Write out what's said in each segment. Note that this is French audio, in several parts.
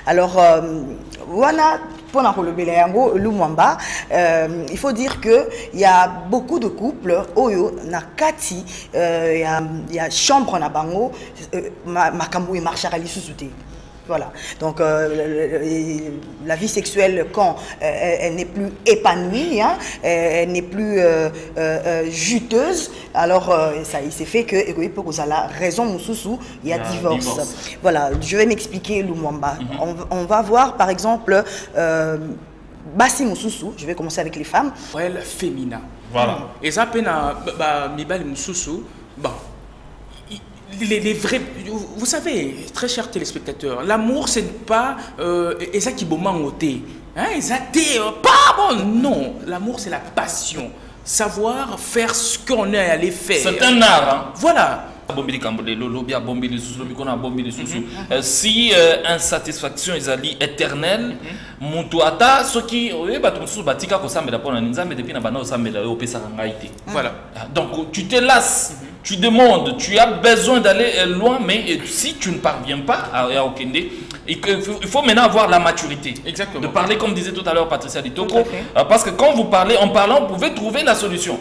Alors, voilà, pour Lumumba, il faut dire qu'il y a beaucoup de couples, Oyo, Nakati, il y a chambre na bango, Makambo et Marchara Lissousouté. Voilà, donc la vie sexuelle, quand elle n'est plus épanouie, hein, elle n'est plus juteuse, alors ça, il s'est fait que pour la raison Moussoussou, il y a divorce. Voilà, je vais m'expliquer Lumumba. On va voir par exemple Bassi Moussoussou, je vais commencer avec les femmes. Ouais, la féminin. Voilà. Et ça, Mibali Moussoussou, bon. Les vrais, vous savez, très chers téléspectateurs, l'amour, ce n'est pas ça qui est ôté. Pas bon, non. L'amour, c'est la passion. Savoir faire ce qu'on est allé faire. C'est un art. Hein? Voilà. Si insatisfaction est éternelle, voilà. Donc tu te lasses, tu demandes, tu as besoin d'aller loin, mais si tu ne parviens pas à Okende, il faut maintenant avoir la maturité. Exactement. De parler comme disait tout à l'heure Patricia Litoko, parce que quand vous parlez, en parlant, vous pouvez trouver la solution.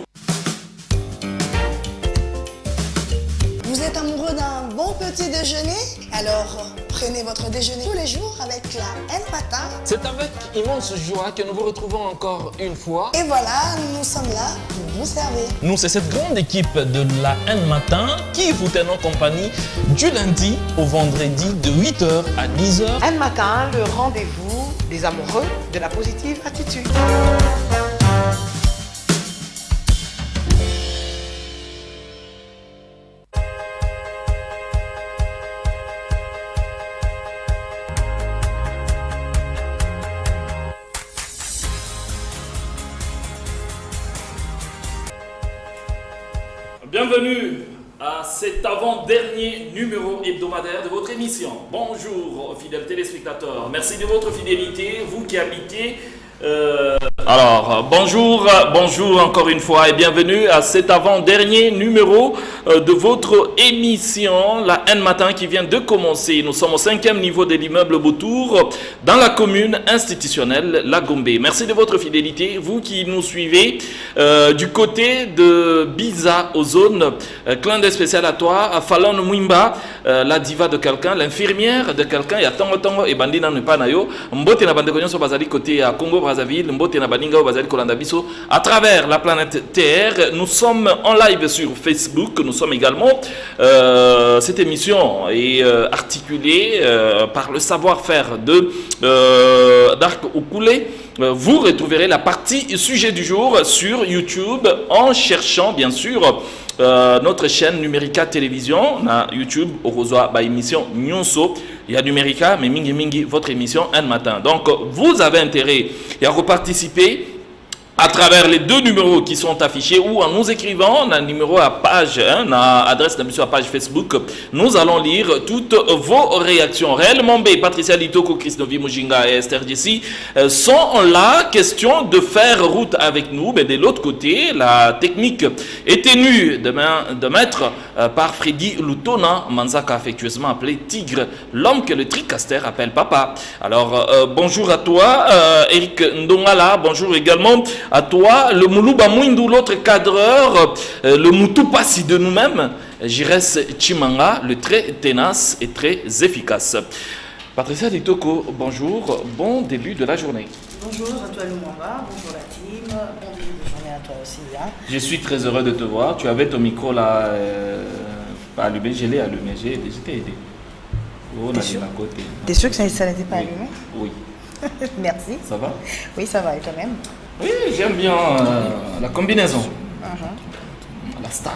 Vous êtes amoureux d'un bon petit déjeuner? Alors prenez votre déjeuner tous les jours avec la N Matin. C'est avec immense joie que nous vous retrouvons encore une fois. Et voilà, nous sommes là pour vous servir. Nous, c'est cette grande équipe de la N Matin qui vous tient en compagnie du lundi au vendredi de 8h à 10h. N Matin, le rendez-vous des amoureux de la positive attitude. Bienvenue à cet avant-dernier numéro hebdomadaire de votre émission. Bonjour fidèles téléspectateurs, merci de votre fidélité, vous qui habitez. Alors, bonjour encore une fois et bienvenue à cet avant-dernier numéro de votre émission, la N Matin qui vient de commencer. Nous sommes au 5e niveau de l'immeuble Beautour, dans la commune institutionnelle La Gombe. Merci de votre fidélité, vous qui nous suivez du côté de Biza, Ozone. Clin d'œil spécial à toi, à Falon Mwimba, la diva de quelqu'un, l'infirmière de quelqu'un, il y a Tongo et Bandina Nupanayo, Mbote na Bandekonyo sur Bazali côté à Congo Brazzaville, Mbote na Baninga Bazali Kolanda Biso, à travers la planète Terre. Nous sommes en live sur Facebook, nous sommes également, cette émission est articulée par le savoir-faire de Dark Okoulé. Vous retrouverez la partie sujet du jour sur YouTube en cherchant bien sûr notre chaîne Numérica Télévision, na YouTube, au reçoit par émission Nyonso. Il y a Numérica, mais Mingi Mingi, votre émission un matin. Donc, vous avez intérêt à reparticiper à travers les deux numéros qui sont affichés ou en nous écrivant un numéro à page, adresse d'émission à page Facebook. Nous allons lire toutes vos réactions. Réellement, Patricia Litoko, Christovi Mujinga et Esther Jessie sont là. Question de faire route avec nous. Mais de l'autre côté, la technique est tenue de mettre par Freddy Lutona, Manzaka affectueusement appelé Tigre, l'homme que le tricaster appelle papa. Alors, bonjour à toi, Eric Ndongala. Bonjour également à toi, le Moulouba Mouindou, l'autre cadreur, le Moutupassi de nous-mêmes, Jires Chimanga, le très ténace et très efficace. Patricia Litoko, bonjour, bon début de la journée. Bonjour à toi Lumumba, bonjour la team, bon début de journée à toi aussi. Hein. Je suis très heureux de te voir, tu avais ton micro là, allumé, je l'ai allumé, je t'ai aidé. Oh, T'es sûr que ça n'était pas allumé? Oui. Merci. Ça va? Oui, ça va, et toi-même? Oui, j'aime bien la combinaison. La star.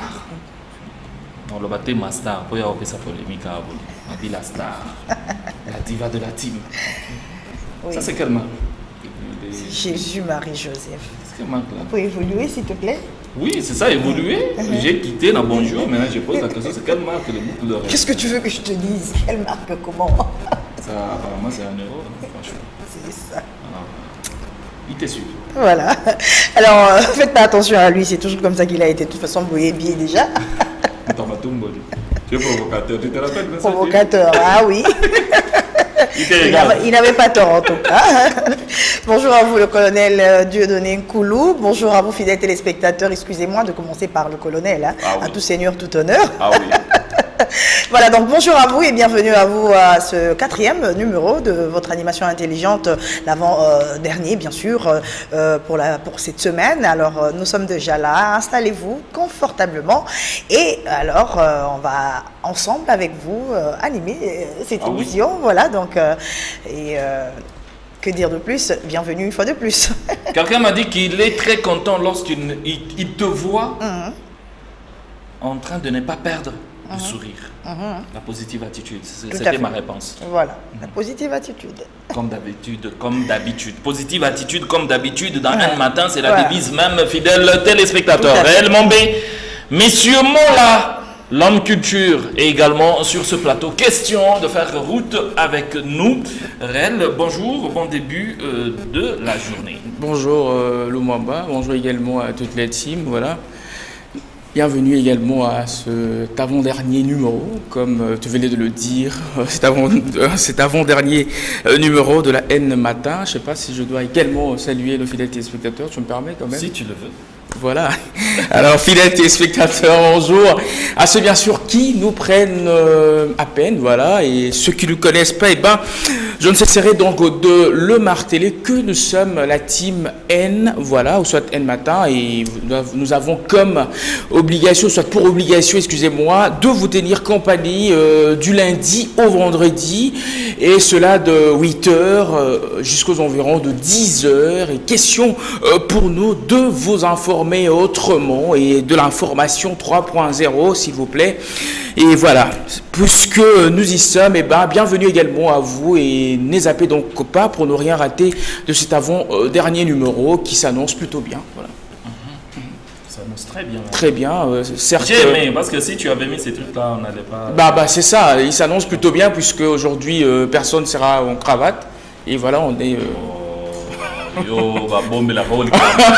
On le battait ma star. Pour y avoir sa polémique à la star. La diva de la team. Oui. Ça, c'est quelle marque? Jésus-Marie-Joseph. C'est quelle marque là? Vous pouvez évoluer, s'il te plaît? Oui, c'est ça, évoluer. J'ai quitté dans Bonjour. Maintenant, je pose la question, c'est quelle marque le boucle d'oreille? Qu'est-ce que tu veux que je te dise? Quelle marque, comment? Ça, apparemment, c'est un euro, franchement. C'est ça. Alors, il te suit. Voilà. Alors, faites pas attention à lui, c'est toujours comme ça qu'il a été. De toute façon, vous voyez bien déjà. Tu es provocateur, tu te rappelles? Provocateur, ah oui. Il n'avait pas tort en tout cas. Bonjour à vous le colonel Dieudonné Nkoulou. Bonjour à vous fidèles téléspectateurs. Excusez-moi de commencer par le colonel. Hein. Ah oui. À tout seigneur, tout honneur. Ah oui. Voilà, donc bonjour à vous et bienvenue à vous à ce 4e numéro de votre animation intelligente, l'avant-dernier bien sûr, pour cette semaine. Alors nous sommes déjà là, installez-vous confortablement et alors on va ensemble avec vous animer cette émission. Oui. Voilà, donc que dire de plus? Bienvenue une fois de plus. Quelqu'un m'a dit qu'il est très content lorsqu'il te voit en train de ne pas perdre le sourire. La positive attitude, c'était ma réponse. Voilà, la positive attitude. Comme d'habitude. Positive attitude comme d'habitude dans un matin, c'est la devise même, fidèle téléspectateur. Réel Mombé, Messieurs Mola, l'homme culture est également sur ce plateau. Question de faire route avec nous. Réel, bonjour, bon début de la journée. Bonjour Lumumba, bonjour également à toute la team, voilà. Bienvenue également à cet avant-dernier numéro, comme tu venais de le dire, cet avant-dernier numéro de la N Matin. Je ne sais pas si je dois également saluer nos fidèles téléspectateurs, tu me permets quand même? Si tu le veux. Voilà. Alors, fidèles téléspectateurs, bonjour. À ceux, bien sûr, qui nous prennent à peine, voilà, et ceux qui ne nous connaissent pas, eh ben, je ne cesserai donc de le marteler que nous sommes la team N, voilà, ou soit N Matin, et nous avons comme obligation, soit pour obligation, excusez-moi, de vous tenir compagnie du lundi au vendredi, et cela de 8h jusqu'aux environs de 10h, et question pour nous de vous informer autrement et de l'information 3.0 s'il vous plaît. Et voilà, puisque nous y sommes, et ben, bienvenue également à vous et ne zappez donc pas pour ne rien rater de cet avant-dernier numéro qui s'annonce plutôt bien. Voilà. Ça s'annonce très bien. Très bien, certes. J'ai aimé, parce que si tu avais mis ces trucs-là, on n'allait pas... Bah c'est ça, il s'annonce plutôt bien puisque aujourd'hui personne ne sera en cravate. Et voilà, on est... Yo, va bomber la rôle.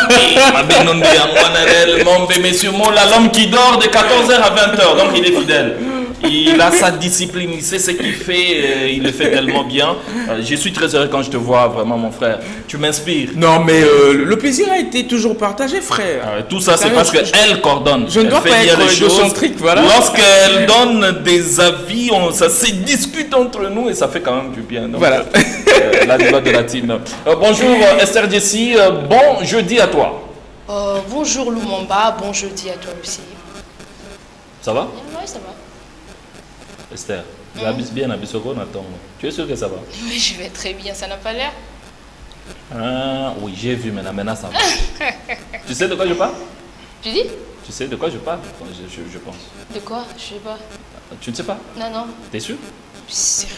Messieurs, l'homme qui dort de 14h à 20h, donc il est fidèle. Il a sa discipline, il sait ce qu'il fait, il le fait tellement bien. Je suis très heureux quand je te vois, vraiment, mon frère. Tu m'inspires. Non, mais le plaisir a été toujours partagé, frère. Tout ça, c'est parce qu'elle coordonne. Je ne dois pas être égocentrique, voilà. Lorsqu'elle donne des avis, ça se discute entre nous et ça fait quand même du bien. Donc, voilà. La débat de la team. Bonjour Esther Jessie, bon jeudi à toi. Bonjour Lumumba, bon jeudi à toi aussi. Ça va? Oui, ça va. Esther, tu habites bien à Bissoko, Nathan. Tu es sûr que ça va? Oui, je vais très bien, ça n'a pas l'air. Oui, j'ai vu, mais maintenant ça va. Tu sais de quoi je parle? Tu dis? Tu sais de quoi je parle, je pense. De quoi? Je sais pas. Tu ne sais pas? Non. T'es sûr? Sérieux?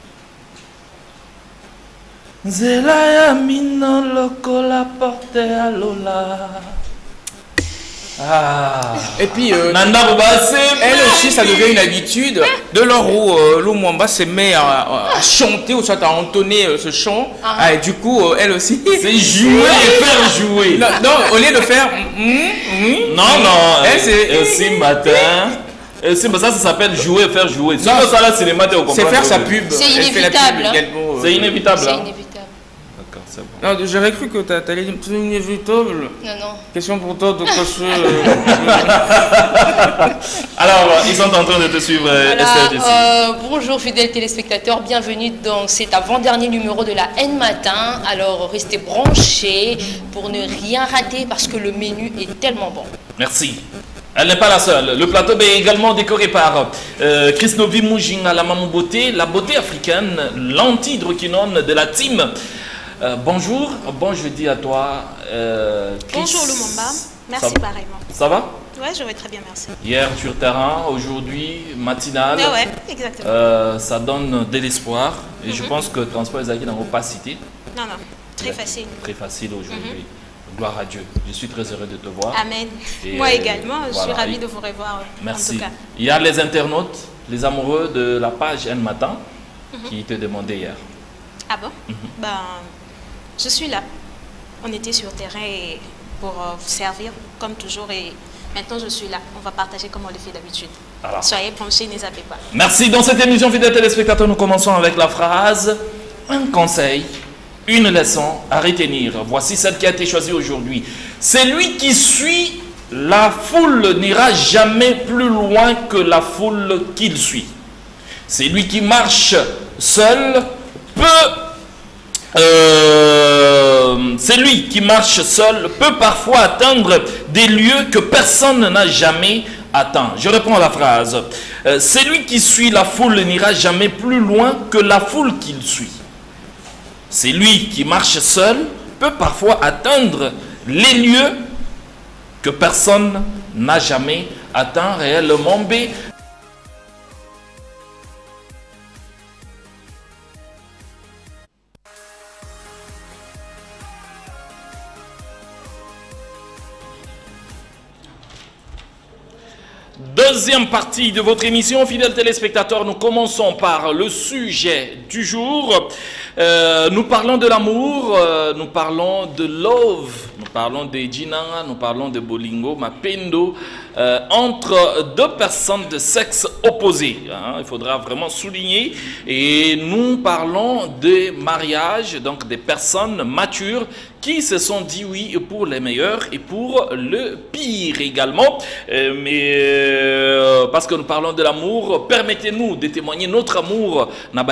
Zelaya mino loko la porte à Lola. Et puis, Nanda elle aussi, ça devient une habitude. De l'heure où Lumumba se met à chanter ou soit à entonner ce chant, et du coup, elle aussi. C'est jouer et faire jouer. Non, au lieu de faire. Non. Elle, aussi matin. Ça s'appelle jouer et faire jouer. Ça, là, c'est faire sa pub. C'est inévitable. C'est inévitable. C'est inévitable. D'accord, c'est bon. Non, j'aurais cru que tu allais dire c'est inévitable. Non. Question pour toi de cocher. Alors, ils sont en train de te suivre, Esther Jessie. Bonjour fidèles téléspectateurs, bienvenue dans cet avant-dernier numéro de la N Matin. Alors, restez branchés pour ne rien rater parce que le menu est tellement bon. Merci. Elle n'est pas la seule. Le plateau est également décoré par Chrisnovi Moujin à la Mamou Beauté, la beauté africaine, l'anti-hydroquinone de la team. Bonjour, bon jeudi à toi. Bonjour Lumumba, merci pareillement. Ça va? Ouais, je vais très bien, merci. Hier sur terrain, aujourd'hui matinale. Ouais, exactement. Ça donne de l'espoir et je pense que Transport Ezaki n'a pas cité. Non, très facile. Très facile aujourd'hui. Gloire à Dieu. Je suis très heureux de te voir. Amen. Et moi également, je suis ravie de vous revoir. Merci. En tout cas. Il y a les internautes, les amoureux de la page N Matin qui te demandaient hier. Ah bon? Je suis là. On était sur terrain pour vous servir, comme toujours, et Maintenant, je suis là. On va partager comme on le fait d'habitude. Soyez branchés, ne zappez pas. Merci. Dans cette émission, fidèles téléspectateurs, nous commençons avec la phrase « Un conseil, une leçon à retenir ». Voici celle qui a été choisie aujourd'hui. Celui qui suit la foule n'ira jamais plus loin que la foule qu'il suit. Celui qui marche seul peut parfois atteindre des lieux que personne n'a jamais atteint. Je reprends la phrase. Celui qui suit la foule n'ira jamais plus loin que la foule qu'il suit. Celui qui marche seul peut parfois atteindre les lieux que personne n'a jamais atteint réellement. Deuxième partie de votre émission, fidèles téléspectateurs, nous commençons par le sujet du jour. Nous parlons de l'amour, nous parlons de love, nous parlons de Gina, nous parlons de Bolingo, Mapendo, entre deux personnes de sexe opposé. Il faudra vraiment souligner. Et nous parlons de mariage, donc des personnes matures qui se sont dit oui pour les meilleurs et pour le pire également. Parce que nous parlons de l'amour, permettez-nous de témoigner notre amour.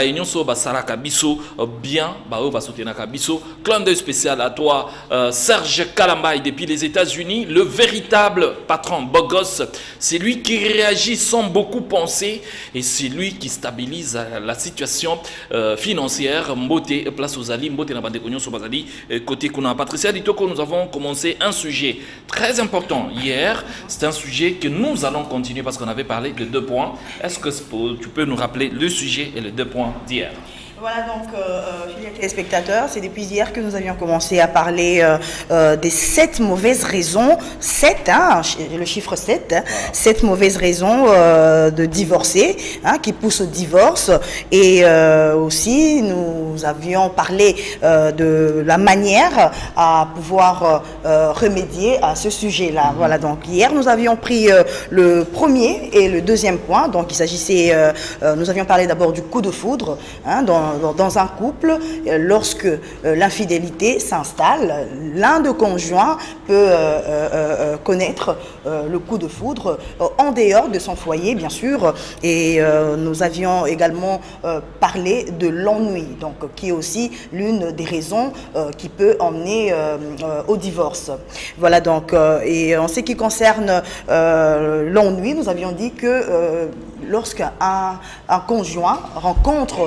Bien, clin d'œil spécial à toi, Serge Kalambaï depuis les États-Unis, le véritable patron, beau gosse. C'est lui qui réagit sans beaucoup penser et c'est lui qui stabilise la situation financière. Mbote, place aux Ali, Mbote, côté Patricia Ditoko, nous avons commencé un sujet très important hier. C'est un sujet que nous allons continuer parce qu'on avait parlé de 2 points. Est-ce que tu peux nous rappeler le sujet et les 2 points d'hier? Voilà donc, fidèles téléspectateurs, c'est depuis hier que nous avions commencé à parler des 7 mauvaises raisons, 7, le chiffre 7, voilà. 7 mauvaises raisons de divorcer, qui poussent au divorce. Et aussi, nous avions parlé de la manière à pouvoir remédier à ce sujet-là. Voilà, donc hier, nous avions pris le premier et le deuxième point. Donc, il s'agissait, nous avions parlé d'abord du coup de foudre, dans un couple, lorsque l'infidélité s'installe, l'un des conjoints peut connaître le coup de foudre en dehors de son foyer, bien sûr. Et nous avions également parlé de l'ennui, donc qui est aussi l'une des raisons qui peut emmener au divorce. Voilà donc, et en ce qui concerne l'ennui, nous avions dit que lorsqu'un conjoint rencontre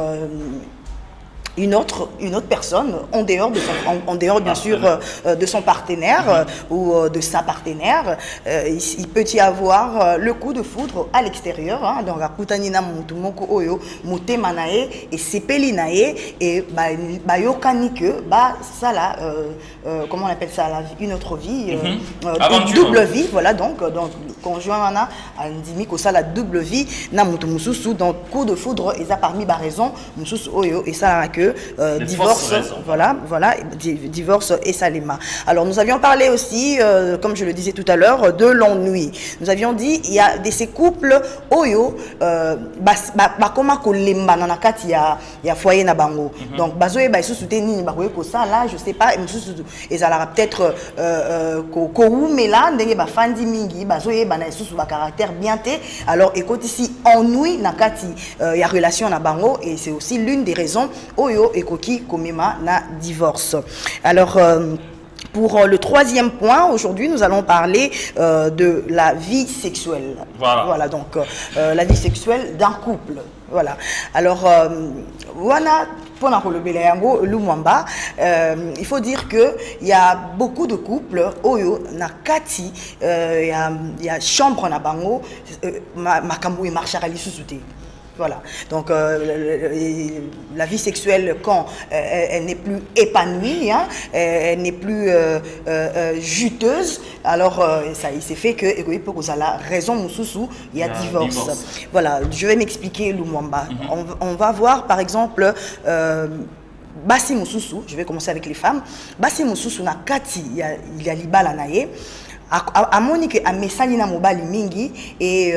une autre personne en dehors bien sûr de son partenaire ou de sa partenaire, il peut y avoir le coup de foudre à l'extérieur, donc à Kutanina Mutumoko Oyo Mutema nae et sepeli nae et yokani que ça là comment on appelle ça, une autre vie, une double vie, voilà. Donc conjoint a ndimi ko ça la double vie na mutumususu, donc coup de foudre et ça parmi raison mususu oyo et ça que divorce, voilà, divorce et salima. Alors nous avions parlé aussi, comme je le disais tout à l'heure, de l'ennui. Nous avions dit il y a ces couples oyo bakoma kolemba na kati ya foyer na bango. Donc bazoye ba isusu nini bakoye ko ça là, je sais pas, et ça aura peut-être ko oumela ndenge ba fandi mingi bazoye ba na isusu ba caractère bien té. Alors écoute ici ennui na kati ya relation na bango, et c'est aussi l'une des raisons oyo ekoki komema na divorce. Alors pour le troisième point, aujourd'hui, nous allons parler de la vie sexuelle. Voilà donc la vie sexuelle d'un couple. Voilà. Alors, voilà, pour Lumwamba, il faut dire qu'il y a beaucoup de couples, Oyo, Nakati, il y a chambre na bango, Makambo et Marcharali Susute. Voilà, donc la vie sexuelle, quand elle n'est plus épanouie, elle n'est plus juteuse, alors il s'est fait que la raison Moussoussou, il y a divorce. Voilà, je vais m'expliquer Lumwamba. On va voir par exemple Bassi Moussoussou, je vais commencer avec les femmes. Bassi Moussoussou na Kati, il y a Libala Naye. a monique a mesali na mobali mingi et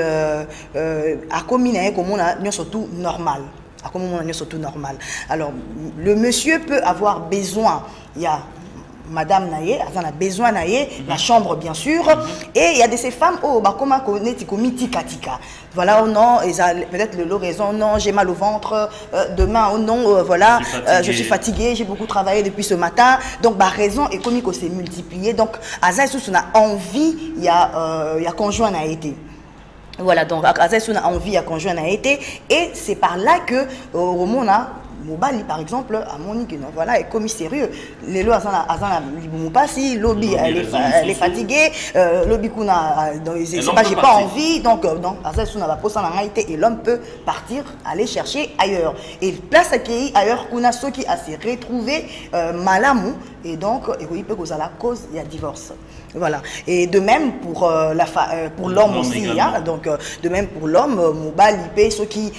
a commis na comme on a surtout normal. Comme on a surtout normal. Alors le monsieur peut avoir besoin, il y a Madame Naye, elle a besoin Naye, la chambre bien sûr, et il y a de ces femmes, oh, bah comment connaître comme tika tika. Voilà, oh non, peut-être le raison, non, j'ai mal au ventre, demain, oh non, voilà, je suis fatiguée, j'ai beaucoup travaillé depuis ce matin, donc bah raison et comme s'est multiplié, donc Azaï on a envie, il y a conjoint a été. Voilà, donc Azaï on a envie, il y a conjoint a été, et c'est par là que Romona Mobali par exemple à Monique non voilà est commis sérieux les lois azana libumupasi lobby elle est fatiguée lobby kuna j'ai pas envie donc azasuna va poser en réalité et l'homme peut partir aller chercher ailleurs et place accueillie ailleurs kuna ceux qui a se retrouvé malamu et donc il peut causer la cause il y a divorce. Voilà. Et de même pour l'homme aussi. Hein? Donc, de même pour l'homme, Mobali, ceux qui,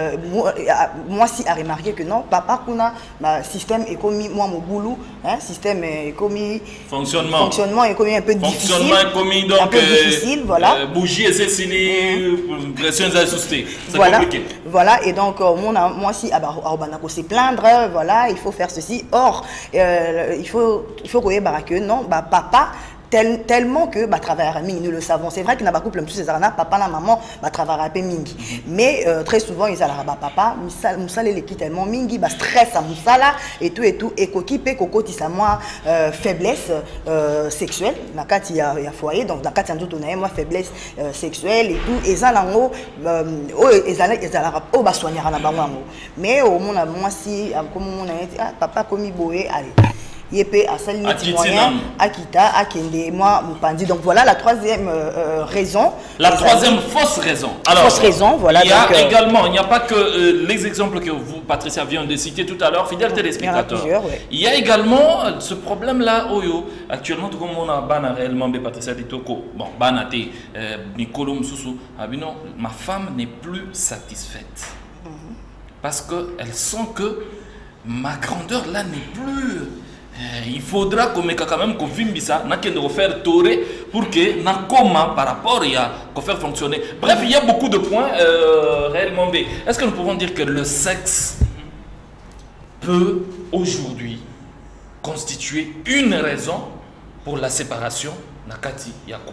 moi si a remarqué que non, papa, système est commis, moi mon boulot, hein, système est commis. Fonctionnement est commis un peu difficile. Fonctionnement est commis donc. Un peu difficile, voilà. Bougie et c'est signé, pression ajustée. C'est compliqué. Voilà, et donc, moi si, on se plaindre, voilà, il faut faire ceci. Or, il faut que non, papa. Tellement que travers mingi nous le savons c'est vrai qu'il n'a pas couple tous ces arna papa la maman travers un peu mingi mais très souvent ils allaient papa musala les tellement mingi stress à musala et tout et koki pe kokoti sa moi faiblesse sexuelle na kati ya foyer donc na kati ndoto na moi faiblesse sexuelle et tout ezalango ezala o soignera na bango mais au monde moi si comme on a papa komi boé allez Yépé à salle moyen, Akita, Akende, moi, Moupandi. Donc voilà la troisième raison. La troisième fausse raison. Alors, fausse raison, voilà. Il y a également, il n'y a pas que les exemples que vous, Patricia, vient de citer tout à l'heure, fidèle téléspectateur. Il y a également ce problème-là, Oyo. Actuellement, tout comme on a ban réellement, Patricia Ditoko, bon, banate, Nicolo Moussou, Abino, ma femme n'est plus satisfaite. Parce qu'elle sent que ma grandeur là n'est plus. Il faudra qu'on mette quand même qu'on filme ça, n'a qu'à refaire tourner pour que n'a comment par rapport à faire fonctionner. Bref, il y a beaucoup de points réellement. Est-ce que nous pouvons dire que le sexe peut aujourd'hui constituer une raison pour la séparation d'un couple?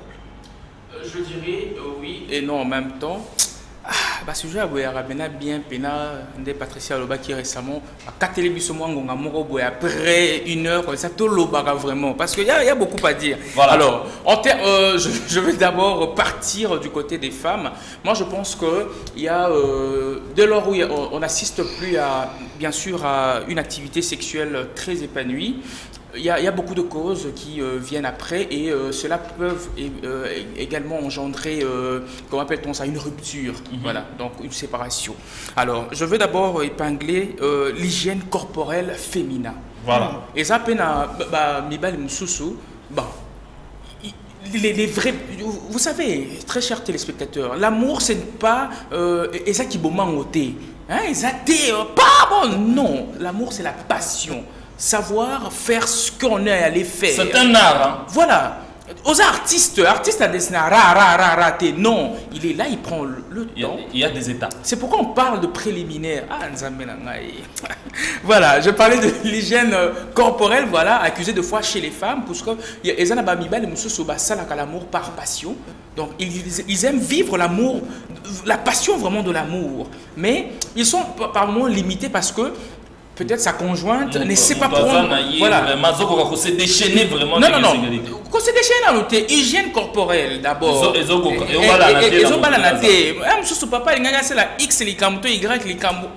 Je dirais oui et non en même temps. Sujet à bien pena de Patricia Loba qui récemment a après 1 heure ça te l'obara vraiment parce qu'il y a beaucoup à dire. Voilà. Alors je vais d'abord partir du côté des femmes. Moi je pense que il y a dès lors où on n'assiste plus à bien sûr à une activité sexuelle très épanouie. Il y a beaucoup de causes qui viennent après et cela peut également engendrer, comment appelle-t-on ça, une rupture, voilà, donc une séparation. Alors, je veux d'abord épingler l'hygiène corporelle féminin. Voilà. Et ça, Mibali Moussoussou, les vrais, vous savez, très chers téléspectateurs, l'amour, ce n'est pas ça qui bomangoté, hein, pas bon, non, l'amour, c'est la passion. Savoir faire ce qu'on est allé faire. C'est un art. Hein? Voilà. Aux artistes à dessiner, non, il est là, il prend le temps. Il y a des étapes. C'est pourquoi on parle de préliminaire. Voilà, je parlais de l'hygiène corporelle, voilà, accusée de foi chez les femmes, parce que l'amour par passion. Donc ils aiment vivre l'amour, la passion vraiment de l'amour. Mais ils sont par moments limités parce que peut-être sa conjointe ne sait pas prendre. Voilà. Qu'on s'est déchaîné vraiment. Non. Qu'on s'est déchaîné dans l'autre. Hygiène corporelle d'abord. Et papa, il y a la X, les cambo, Y, les cambo.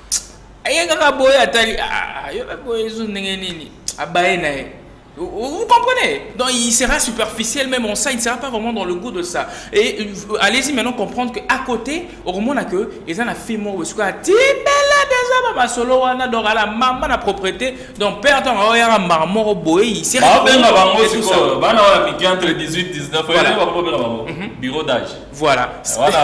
Vous comprenez? Donc il sera superficiel même en ça, il ne sera pas vraiment dans le goût de ça. Et allez-y maintenant comprendre qu'à côté, au moment que ils ont fait moi parce que déjà ma solo wana donc à la maman la propriété donc père donc il y a un marmor boy il sera entre 18 et 19 bureau d'âge. Voilà.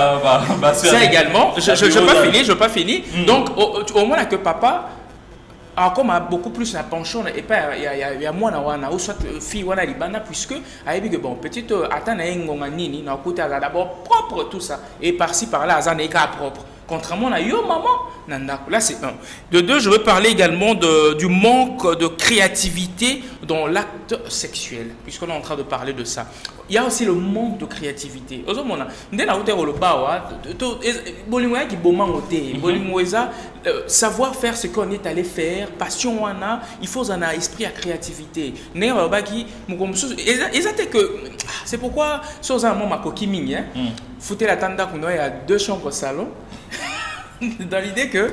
Ça également, je veux pas finir. Donc au moment que papa alors comme beaucoup plus la penchant et pas il y a moi na ou soit fille wana libana puisque ayebi que bon petite atana ngonga nini na côté d'abord propre tout ça et par-ci par-là azana ka propre contrairement à yo maman nanda. Là c'est un. De deux, je veux parler également du manque de créativité dans l'acte sexuel puisqu'on est en train de parler de ça. Il y a aussi le manque de créativité. Savoir faire ce qu'on est allé faire, passion, il faut un esprit à créativité. C'est pourquoi, sur un moment, foutez la tanda qu'on a, il y a 2 chambres au salon. Dans l'idée que...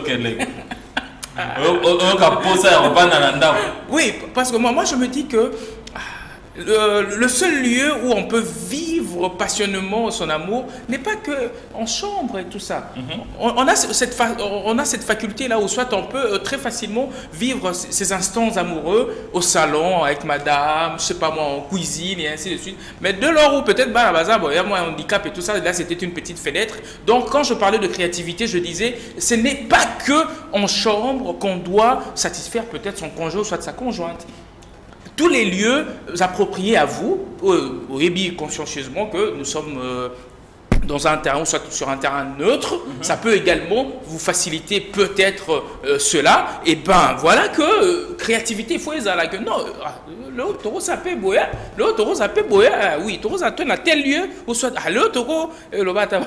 Oui, parce que moi je me dis que le seul lieu où on peut vivre passionnément son amour n'est pas que en chambre et tout ça. On a cette faculté là où soit on peut très facilement vivre ces instants amoureux au salon avec madame, je sais pas moi, en cuisine et ainsi de suite. Mais de lors où peut-être bah bazar, bon, il y a moi un handicap et tout ça, là c'était une petite fenêtre. Donc quand je parlais de créativité, je disais ce n'est pas que en chambre qu'on doit satisfaire peut-être son conjoint ou soit sa conjointe. Tous les lieux appropriés à vous, et consciencieusement que nous sommes dans un terrain, soit sur un terrain neutre, ça peut également vous faciliter peut-être cela. Et ben voilà que créativité, il faut les aller que non, le taureau ça peut boire, le taureau ça peut boire, oui, taureau ça tourne à tel lieu, ou soit le taureau, le bâtard.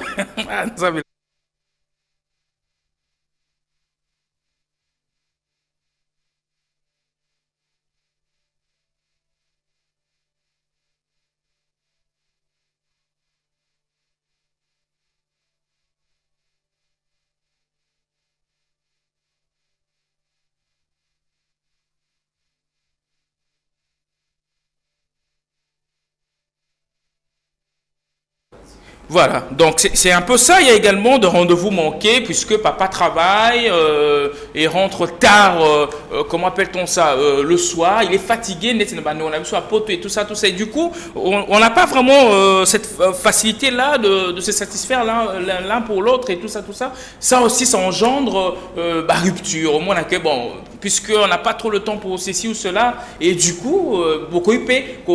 Voilà, donc c'est un peu ça. Il y a également de rendez-vous manqués puisque papa travaille et rentre tard, comment appelle-t-on ça, le soir. Il est fatigué, on a vu sur poteau et tout ça. Et du coup, on n'a pas vraiment cette facilité-là de se satisfaire l'un pour l'autre et tout ça. Ça aussi, ça engendre rupture. Au moins, que bon, puisqu'on n'a pas trop le temps pour ceci ou cela. Et du coup, beaucoup de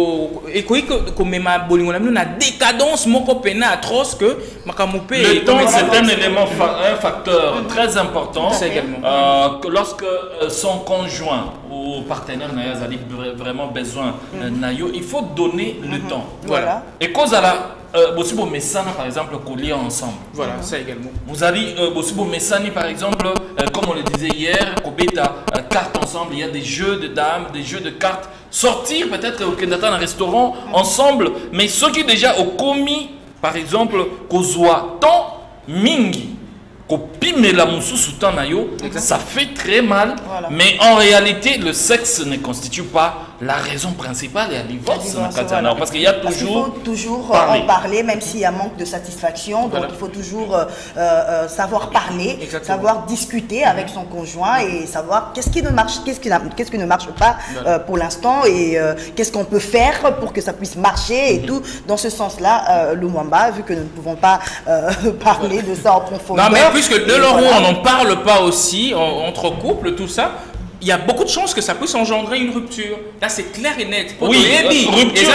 la décadence, mon copain atroce que le temps c'est un élément, un facteur très important. Que lorsque son conjoint ou partenaire n'a vraiment besoin nayo, il faut donner le temps. Voilà. Et cause à la Bossibo Messana par exemple collier ensemble. Voilà, ça également. Vous allez Bossibo Messani par exemple, comme on le disait hier, Kobeta cartes ensemble, il y a des jeux de dames, des jeux de cartes. Sortir peut-être au Kendata dans un restaurant ensemble, mais ceux qui déjà ont commis par exemple Kozwa tant mingi kopimela mususu tanayo, ça fait très mal. Voilà. Mais en réalité le sexe ne constitue pas la raison principale et à divorce, voilà. Parce qu'il y a toujours, il faut toujours en parler, même s'il y a manque de satisfaction. Donc il faut toujours savoir parler, savoir discuter avec son conjoint et savoir qu'est-ce qui ne marche, qu'est-ce qui ne marche pas pour l'instant et qu'est-ce qu'on peut faire pour que ça puisse marcher et tout. Dans ce sens-là, Lumwamba, vu que nous ne pouvons pas parler de ça en profondeur. Non, mais puisque de lors où on n'en parle pas aussi entre couples, tout ça, il y a beaucoup de chances que ça puisse engendrer une rupture. Là, c'est clair et net. Oui, rupture,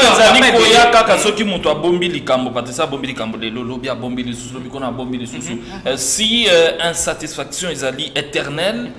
si insatisfaction est éternelle,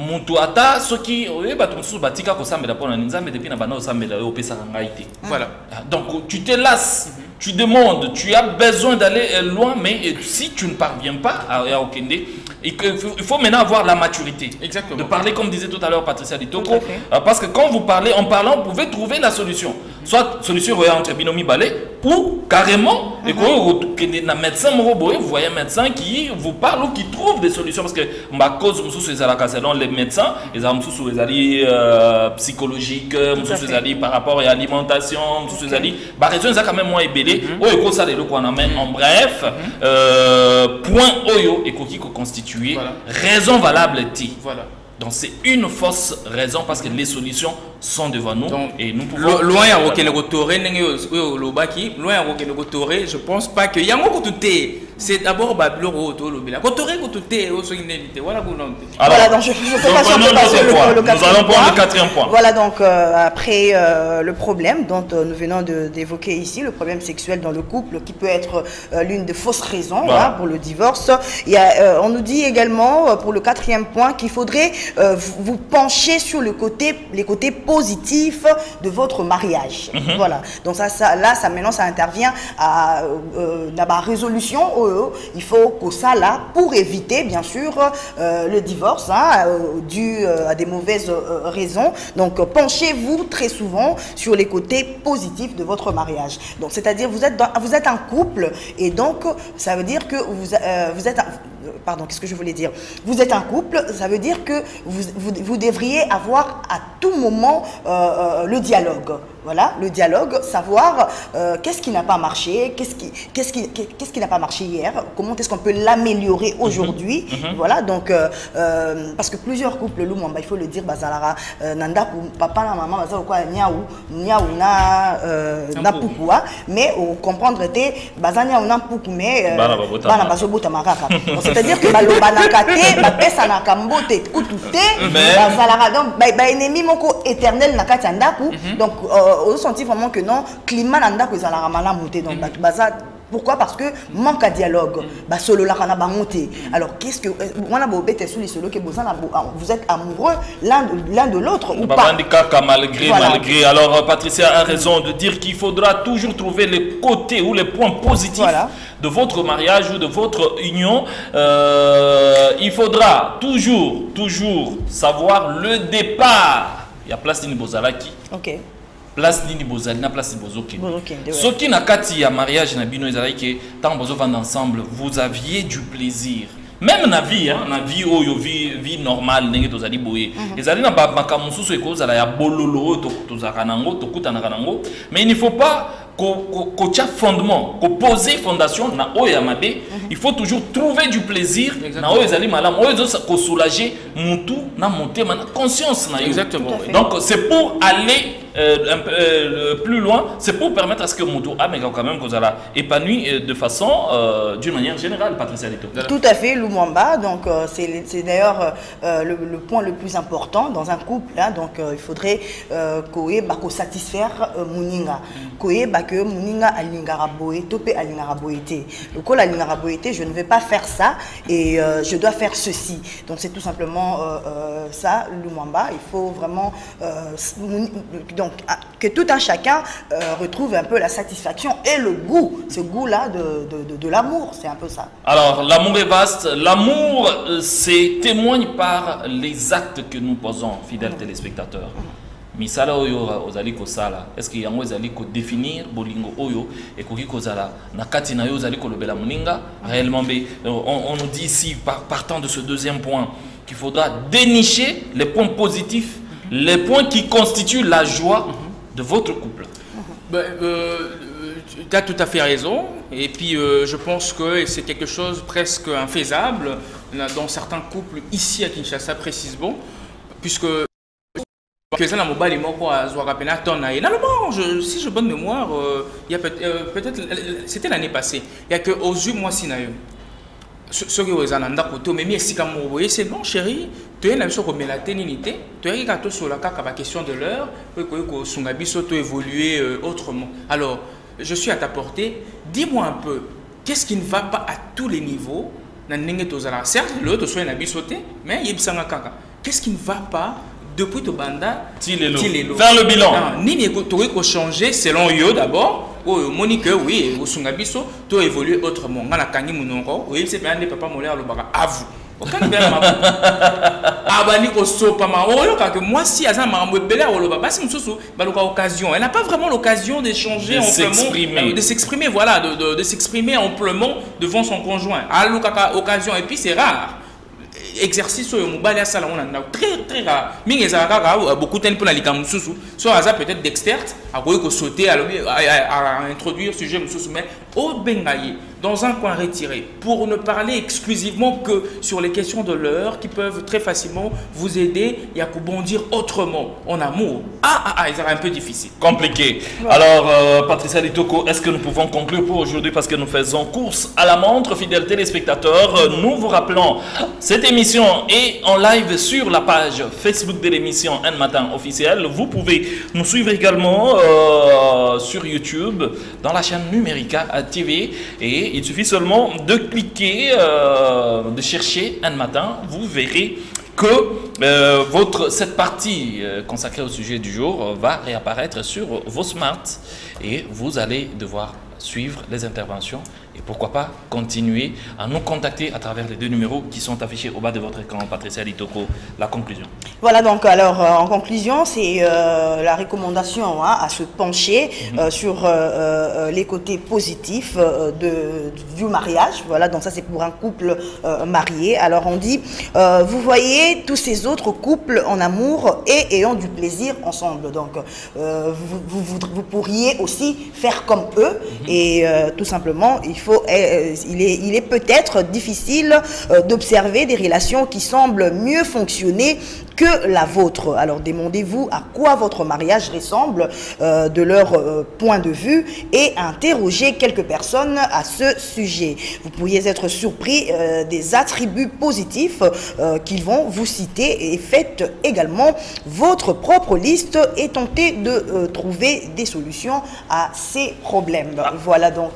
voilà. Donc, tu te lasses. Tu demandes, tu as besoin d'aller loin, mais si tu ne parviens pas à Okende, il faut maintenant avoir la maturité. Exactement. De parler comme disait tout à l'heure Patricia Ditoko. Parce que quand vous parlez, en parlant, vous pouvez trouver la solution. Soit solution entre binomi balai, ou carrément, un médecin, vous voyez un médecin qui vous parle ou qui trouve des solutions. Parce que ma cause, selon les médecins, les alliés psychologiques, par rapport à l'alimentation, raison, c'est quand même moins ébélé. En bref, point Oyo et Koki constitué, raison valable. Voilà. Donc c'est une fausse raison parce que les solutions sont devant nous. Donc, et nous pouvons... Loin à je pense pas que... C'est d'abord Babylore. Voilà, donc je fais pas nous allons prendre le quatrième point. Voilà, donc après le problème dont nous venons d'évoquer ici, le problème sexuel dans le couple qui peut être l'une des fausses raisons pour le divorce. Il y a, on nous dit également pour le quatrième point qu'il faudrait vous pencher sur les côtés positifs de votre mariage. Voilà, donc ça maintenant ça intervient à la résolution. Il faut que ça là pour éviter bien sûr le divorce dû à des mauvaises raisons. Donc penchez-vous très souvent sur les côtés positifs de votre mariage. Donc c'est-à-dire vous êtes un couple et donc ça veut dire que vous êtes pardon, qu'est-ce que je voulais dire? Vous êtes un couple, ça veut dire que vous devriez avoir à tout moment le dialogue. Voilà, le dialogue, savoir qu'est-ce qui n'a pas marché, qu'est-ce qui n'a pas marché hier, comment est-ce qu'on peut l'améliorer aujourd'hui. Voilà, donc parce que plusieurs couples, il faut le dire, bazalara nanda papa na maman baza quoi niaou na pukua, mais au comprendre te bazania na puku mais bana bazobota makaka. C'est-à-dire que balobanaka te bapesa na kambote kutute bazalara donc ba ennemi moko éternel na kati ndaku. Donc on sentit vraiment que non, climat nanda que ça la ramala monter donc pourquoi? Parce que manque de dialogue. Solo la kana monter. Alors qu'est-ce que vous êtes amoureux l'un de l'autre ou pas? Malgré. Alors Patricia a raison de dire qu'il faudra toujours trouver les côtés ou les points positifs de votre mariage ou de votre union. Il faudra toujours savoir le départ. Il y a place d'une bozalaki. OK. Place nini bozali na place bozoki. Soki na kati ya mariage na bino ezali ke tant bozo vendre ensemble, vous aviez du plaisir. Même na vie vie normale ndenge tozali boye. Ezali na bamaka mususu ekozala ya bololo tozaka nango tokutana nango, mais il ne faut pas ko fondement, ko poser fondation na oya mabe, il faut toujours trouver du plaisir na oya ezali malam, oya ko soulager mutu na monter na conscience na yo. Exactement. Donc c'est pour aller un peu plus loin, c'est pour permettre à ce que Moto quand même qu'on a épanoui de façon d'une manière générale, Patricia Lito. Tout à fait, Lumwamba. Donc c'est d'ailleurs le point le plus important dans un couple. Donc il faudrait qu'on satisfaire Mouninga. Que Mouninga alingara boé, topé alingara boété. Le col alingara boété, je ne vais pas faire ça et je dois faire ceci. Donc c'est tout simplement ça, Lumwamba. Il faut vraiment donc que tout un chacun retrouve un peu la satisfaction et le goût, ce goût-là de l'amour, c'est un peu ça. Alors l'amour est vaste, l'amour c'est témoigne par les actes que nous posons, fidèles téléspectateurs. Misala oyo ozali ko sala, est-ce que yango ozali ko définir bolingo oyo et koki kozala na kati na yo ozali ko lobela muninga réellement on nous dit ici partant de ce deuxième point qu'il faudra dénicher les points positifs, les points qui constituent la joie de votre couple. Tu as tout à fait raison. Et puis, je pense que c'est quelque chose presque infaisable dans certains couples ici à Kinshasa précisément, puisque si j'ai bonne mémoire, il y a peut-être, c'était l'année passée, il n'y a que aux yeux moi sinayo. Ce que vous avez dit, mais si vous voyez, c'est non, chérie, tu as une chose comme la ténité, tu as une sur la question de l'heure, que son abisso peut évoluer autrement. Alors, je suis à ta portée, dis-moi un peu, qu'est-ce qui ne va pas à tous les niveaux? Certes, l'autre soit un abissoté, mais il y a qu'est-ce qui ne va pas depuis ton banda? Faire le bilan. Ni tu changer selon eux d'abord. Monique, oui, au Sungabiso, tu as évolué autrement. On a kangi monongo, oui, c'est bien des papas molaires le baga. À vous. Aucun bien ma abani ko sopa ma olo que moi si azan ma mbele olo baba si mususu baloka occasion. Elle n'a pas vraiment l'occasion d'échanger amplement, de s'exprimer, voilà, de s'exprimer amplement devant son conjoint. À l'occasion et puis c'est rare. exercice au mobile à ça on a très rare mais les arabe beaucoup de temps pour la ligue mususu soit hasard peut-être d'expert à quoi que sauter à introduire sujet mususu mais au bengaye dans un coin retiré pour ne parler exclusivement que sur les questions de l'heure qui peuvent très facilement vous aider et à bondir autrement en amour. Ils sont un peu difficile. Compliqué. Alors, Patricia Litoko, est-ce que nous pouvons conclure pour aujourd'hui parce que nous faisons course à la montre, fidèles téléspectateurs. Nous vous rappelons, cette émission est en live sur la page Facebook de l'émission Un Matin officielle. Vous pouvez nous suivre également sur YouTube, dans la chaîne Numérica TV et il suffit seulement de cliquer, de chercher Un Matin, vous verrez que cette partie consacrée au sujet du jour va réapparaître sur vos smarts et vous allez devoir suivre les interventions et pourquoi pas continuer à nous contacter à travers les 2 numéros qui sont affichés au bas de votre écran. Patricia Litoko, la conclusion. Voilà, donc alors en conclusion, c'est la recommandation à se pencher sur les côtés positifs du mariage. Voilà, donc ça c'est pour un couple marié. Alors on dit, vous voyez tous ces autres couples en amour et ayant du plaisir ensemble. Donc vous pourriez aussi faire comme eux et tout simplement, il est peut-être difficile d'observer des relations qui semblent mieux fonctionner que la vôtre. Alors demandez-vous à quoi votre mariage ressemble de leur point de vue et interrogez quelques personnes à ce sujet. Vous pourriez être surpris des attributs positifs qu'ils vont vous citer et faites également votre propre liste et tentez de trouver des solutions à ces problèmes. Voilà donc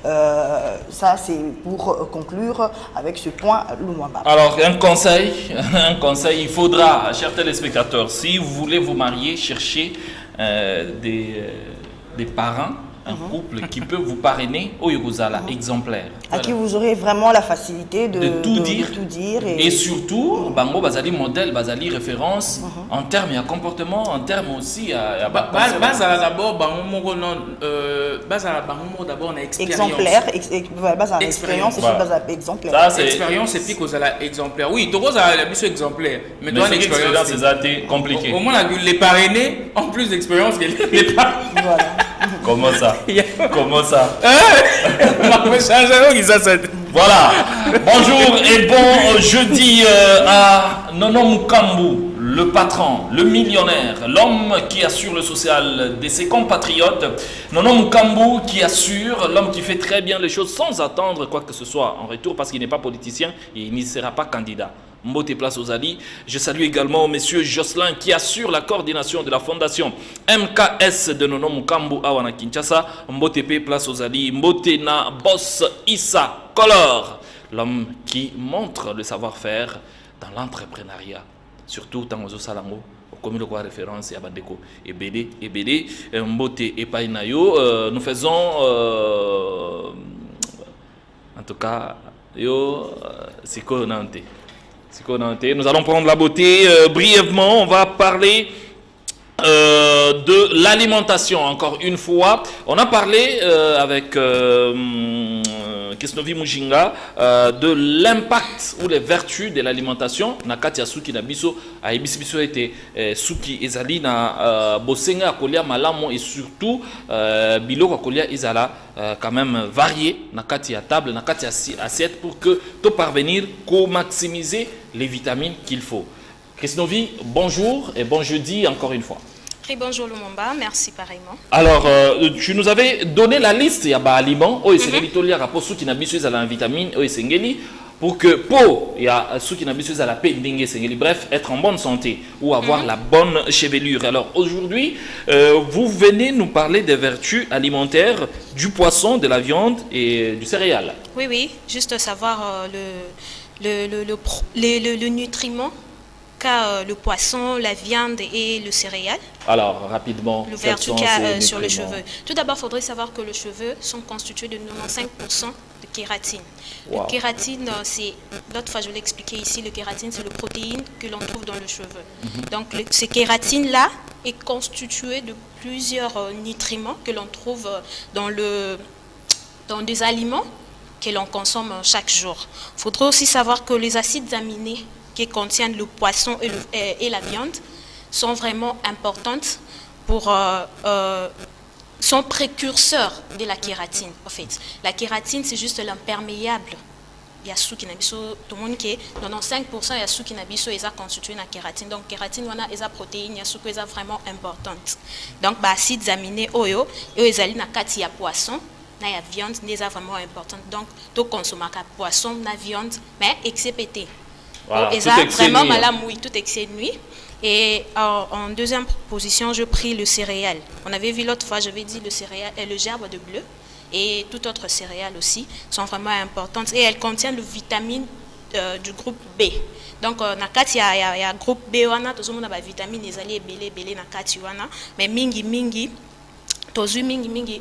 ça c'est pour conclure avec ce point Lumwamba. Alors un conseil, il faudra, chers téléspectateurs, si vous voulez vous marier, cherchez des parents, un couple qui peut vous parrainer au Yeruzala, exemplaire. À qui vous aurez vraiment la facilité de tout dire. Et surtout, Bango Bazali modèle, Bazali référence en termes de comportement, en termes aussi à d'abord, d'abord on a expérience. Exemplaire, expérience et exemplaire. Expérience et puis qu'on a exemplaire. Oui, donc on a la mission exemplaire. Mais toi, l'expérience, c'est compliqué. Au moins, les parrainés, en plus d'expérience, les parrainés. Voilà. Comment ça? Comment ça? Voilà. Bonjour et bon jeudi à Nono Mukambu, le patron, le millionnaire, l'homme qui assure le social de ses compatriotes. Nono Mukambu qui assure, l'homme qui fait très bien les choses sans attendre quoi que ce soit en retour parce qu'il n'est pas politicien et il n'y sera pas candidat. Mbote Place aux Ali. Je salue également monsieur Jocelyn qui assure la coordination de la fondation MKS de Nono Mukambu Awana Kinshasa. Mbote Place aux Ali. Mbote na boss Issa Color, l'homme qui montre le savoir-faire dans l'entrepreneuriat, surtout dans les Salango. Comme le quoi référence à Bandeko et BD, Mbote et Painayo. Nous faisons en tout cas c'est quoi nous allons prendre la beauté brièvement. On va parler de l'alimentation encore une fois. On a parlé avec Kesnovi Mujinga de l'impact ou les vertus de l'alimentation. Nakati Suki na biso a biso était Suki ezali na bosenga kolia malamo et surtout biloko kolia izala quand même varié nakati à table nakati assiette pour que to parvenir qu'au maximiser les vitamines qu'il faut. Kesnovi, bonjour et bon jeudi encore une fois. Très bonjour Lumwamba, merci pareillement. Alors, tu nous avais donné la liste, il y a des aliments, la vitamine, pour que bref, être en bonne santé ou avoir la bonne chevelure. Alors aujourd'hui, vous venez nous parler des vertus alimentaires du poisson, de la viande et du céréal. Oui, juste savoir le nutriment qu'a le poisson, la viande et le céréal. Alors, rapidement, le vertu qu'a sur les cheveux. Tout d'abord, il faudrait savoir que les cheveux sont constitués de 95% de kératine. Wow. Le kératine, c'est, l'autre fois je l'ai expliqué ici, le kératine, c'est le protéine que l'on trouve dans le cheveu. Donc, ces kératines-là est constitué de plusieurs nutriments que l'on trouve dans des aliments que l'on consomme chaque jour. Il faudrait aussi savoir que les acides aminés qui contiennent le poisson et la viande sont vraiment importantes pour... sont précurseurs de la kératine, en fait. La kératine, c'est juste l'imperméable. Il y a tout le monde qui est 95% il y a sous qui n'habitent ils ont constitué la kératine. Donc kératine on a des protéines, il y a sous qui est vraiment importante. Donc acides aminés oyo et ils allaient na kati ya poisson, na ya viande, des vraiment importante. Donc tout consommer poisson, na viande, mais excepté. Voilà, ils ont vraiment malam oui, tout excès de nuit. Et en deuxième position, je pris le céréal. On avait vu l'autre fois, j'avais dit le céréal et le gerbe de bleu. Et toutes autres céréales aussi sont vraiment importantes et elles contiennent le vitamine du groupe B. Donc, il y a groupe B, tout le monde a des vitamines, les alliés belé na kati wana, mais mingi, tozu mingi,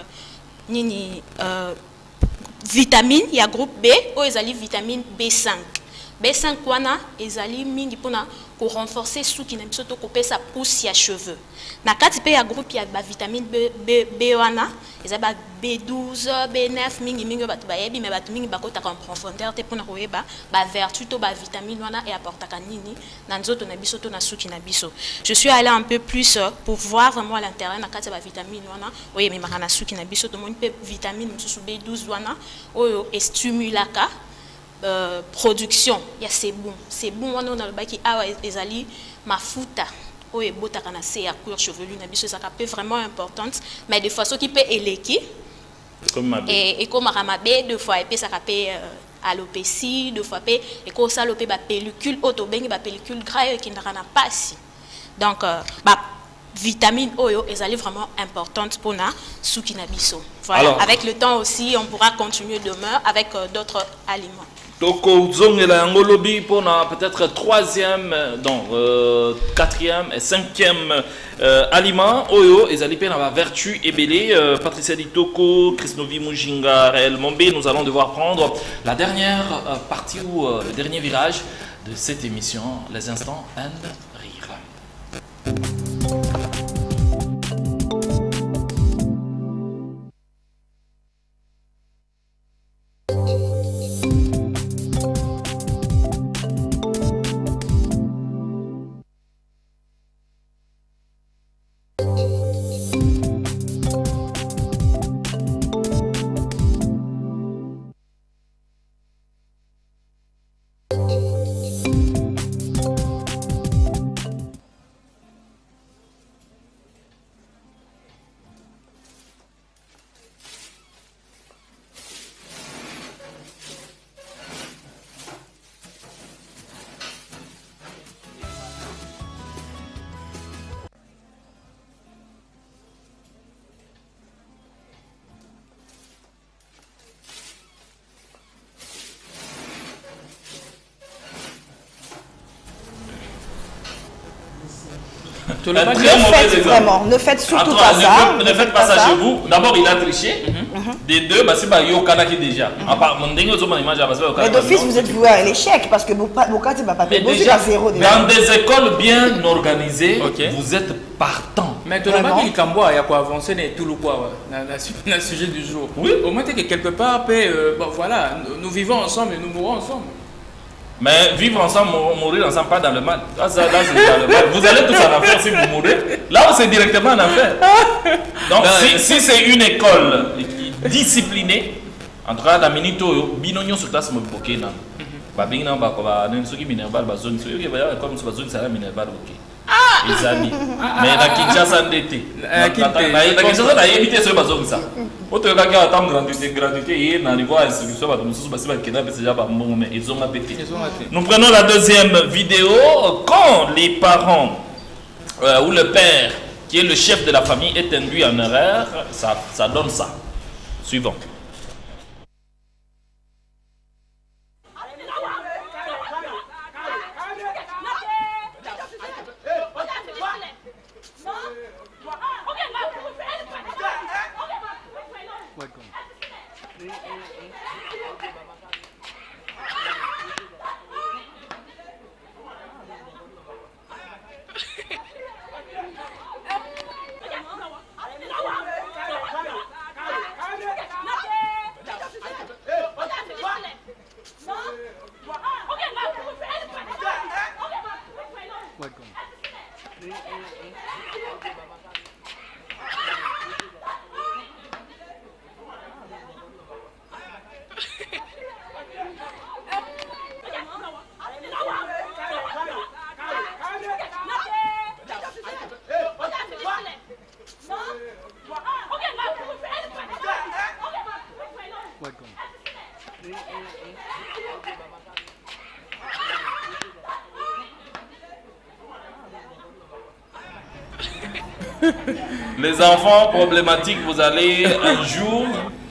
vitamine, il y a groupe B, ou ils alliés vitamine B5. B5 wana, ils alliés mingi pour renforcer ceux qui n'aiment surtout couper sa pousse à cheveux. Na kati pe ya groupe il y a ba vitamine B wana, ils a ba B12, B9 mingi batu ba yebi mais batu mingi bakota en profondeur te pona koyeba ba vertu to ba vitamine wana et apporta kanini na nzoto na biso to na suki na biso. Je suis allée un peu plus pour voir vraiment à l'intérieur na kati ba vitamine wana, oye mais makana suki na biso to moni pe vitamine mususu B12 wana oyo stimulaka production, il y a c'est bon on a le baki awa ezali mafuta oye botaka na se ya couleur chevelu na biso ça peut vraiment importante mais des fois ce qui peut eleki et comme mabe deux fois et puis ça peut alopécie deux fois et comme ça lopé ba pellicule auto bengi ba pellicule gras qui n'a pas si donc vitamine oyo ezali vraiment importante pour na suki na biso. Voilà. Alors, avec le temps aussi on pourra continuer demain avec d'autres aliments. Donc, lobby pour peut-être troisième, quatrième et cinquième aliment. Oyo, et Zalipé n'a vertu et belé. Patricia Ditoko, Chrisnovi Mujinga, Raël Mombe, nous allons devoir prendre la dernière partie ou le dernier virage de cette émission, les instants and rire. Ne faites surtout pas ça. Ne faites pas ça chez vous. D'abord, il a triché. Des deux, c'est Yo Kanaki déjà. Mais d'office, vous êtes voué à l'échec parce que Bokati va pas payer à zéro. Dans des écoles bien organisées, vous êtes partant. Mais tu n'as pas dit qu'il y a quoi avancer dans tout le quoi, dans le sujet du jour. Oui. Au moins, que quelque part, voilà, nous vivons ensemble et nous mourrons ensemble. Mais vivre ensemble, mourir ensemble, pas dans le mal. Là, c'est dans le mal. Vous allez tous en affaire si vous mourrez. Là, c'est directement en affaire. Donc, si c'est une école disciplinée, en tout cas, la minute, binonio sur place, me bloquer. Babina, ceux qui minerval, zone, comme sur la zone, ça minerval, ok. Les amis. Mais la Kinshasa endetté. La Kinshasa a évité ce bazon ça. Autre cas qui attend gratuité, il n'arrive pas à l'instruction, ils ont appété. Nous prenons la deuxième vidéo. Quand les parents ou le père, qui est le chef de la famille, est induit en erreur, ça donne ça. Suivant. Les enfants problématiques, vous allez un jour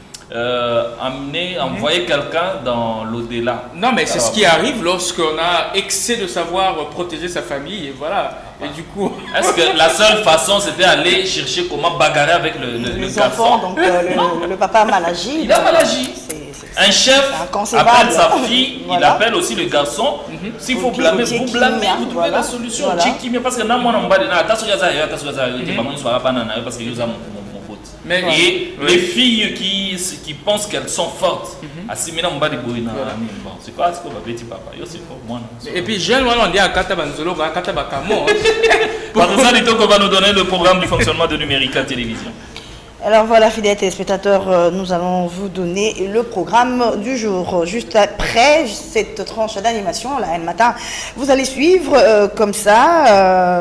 envoyer quelqu'un dans l'au-delà. Non, mais c'est ce qui arrive lorsqu'on a excès de savoir protéger sa famille, et voilà. Et du coup... Est-ce que la seule façon, c'était aller chercher comment bagarrer avec le garçon? Enfants, donc le papa mal agi. Il a mal agi. Un chef appelle sa fille, il appelle aussi le garçon. S'il faut blâmer, vous blâmez, vous trouvez la solution. Parce que et les filles qui pensent qu'elles sont fortes, c'est quoi petit papa? Et puis, jeune, on dit à Katabanzolo, à Katabakamo. Par ça, qu'on va nous donner le programme du fonctionnement de numérique à la télévision. Alors voilà, fidèles téléspectateurs, nous allons vous donner le programme du jour. Juste après cette tranche d'animation, la matin, vous allez suivre comme ça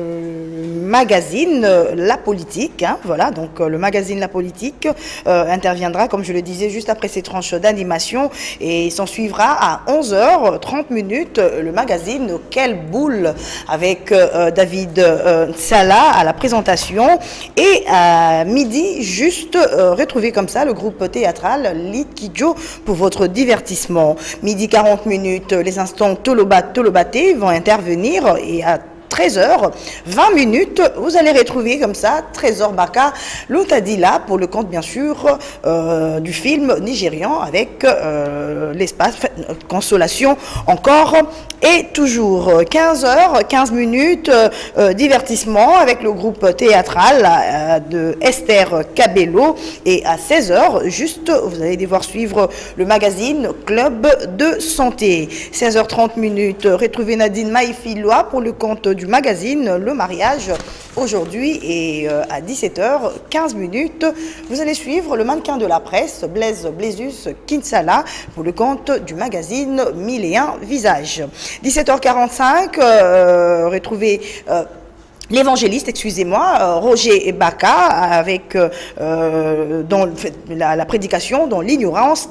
magazine La Politique. Hein, voilà, donc le magazine La Politique interviendra, comme je le disais, juste après ces tranches d'animation. Et s'en suivra à 11h30 le magazine Quelle boule avec David Salah à la présentation. Et à midi, juste retrouver comme ça le groupe théâtral Likijo pour votre divertissement. Midi 40 les instants Tolobaté vont intervenir et à 13h, 20 minutes, vous allez retrouver comme ça Trésor Baka Lotadila pour le compte bien sûr du film nigérian avec l'espace Consolation encore et toujours 15h, 15 minutes divertissement avec le groupe théâtral de Esther Cabello et à 16h juste vous allez devoir suivre le magazine Club de Santé. 16h30 retrouver Nadine Maïfiloa pour le compte du magazine Le Mariage aujourd'hui et à 17h15 vous allez suivre le mannequin de la presse Blaise Blaisus Kinsala pour le compte du magazine 1001 Visages. 17h45 retrouvez l'évangéliste, excusez-moi, Roger Baka avec dans la prédication dans l'ignorance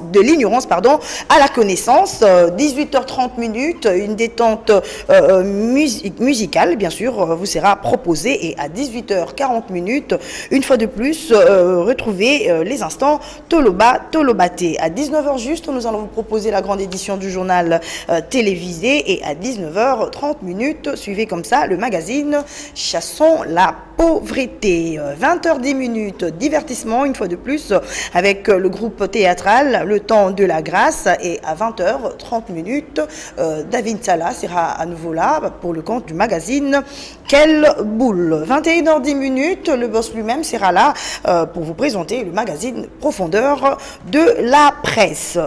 à la connaissance. 18h30 une détente musicale bien sûr vous sera proposée et à 18h40 une fois de plus retrouvez les instants Tolobaté. À 19h juste nous allons vous proposer la grande édition du journal télévisé et à 19h30 suivez comme ça le magazine Chassons la pauvreté. 20h10 divertissement une fois de plus avec le groupe théâtral Le Temps de la Grâce et à 20h30 David Salah sera à nouveau là pour le compte du magazine Quelle boule. 21h10 le boss lui-même sera là pour vous présenter le magazine Profondeur de la presse.